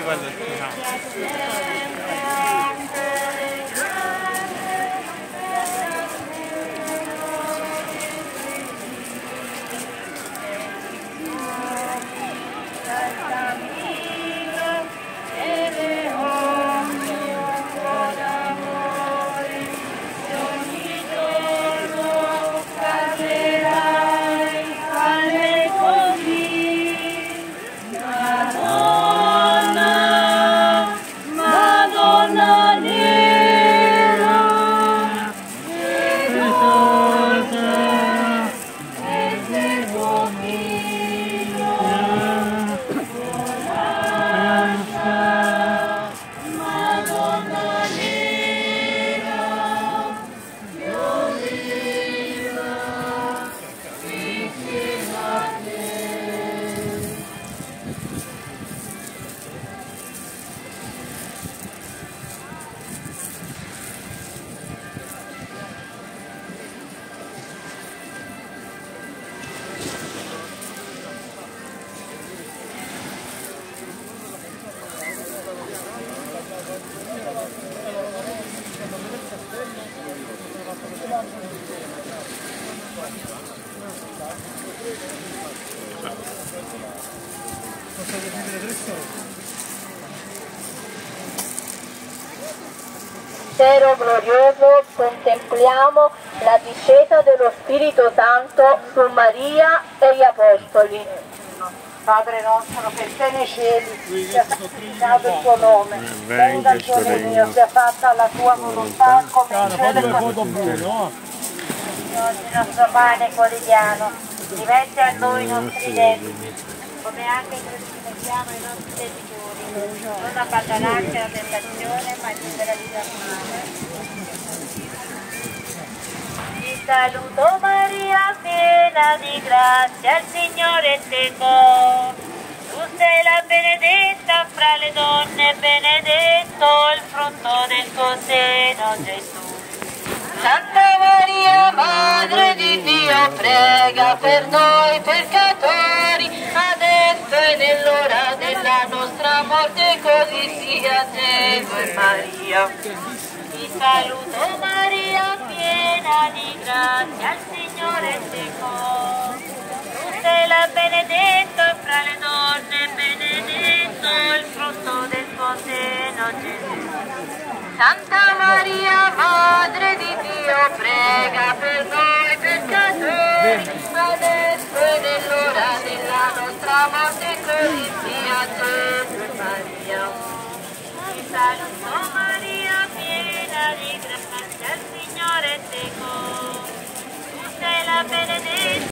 quello no. Mistero glorioso, contempliamo la discesa dello Spirito Santo su Maria e gli Apostoli. Padre nostro che sei nei cieli, sia santificato il tuo nome, venga il tuo regno, sia fatta la tua volontà come in cielo e così. Oggi il nostro pane quotidiano, rimetti a noi i nostri debiti, come anche noi rimettiamo i nostri debitori, non abbandonarci alla tentazione, ma libera di male. Ti saluto Maria, piena di grazia, il Signore è con te. Tu sei la benedetta fra le donne, benedetto il frutto del tuo seno, Gesù. Santa Maria, Madre di Dio, prega per noi peccatori, adesso e nell'ora della nostra morte, così sia. Gesù Maria. Ti saluto Maria, piena di grazia, il Signore è con te. Tu sei la benedetta fra le donne, benedetto il frutto del tuo seno, Gesù. Santa Maria, Madre di Dio, prega per noi peccatori, adesso e nell'ora della nostra morte, così sia. Gesù Maria. Ti saluto Maria, piena di grazia, il Signore è con te. Tu sei la benedetta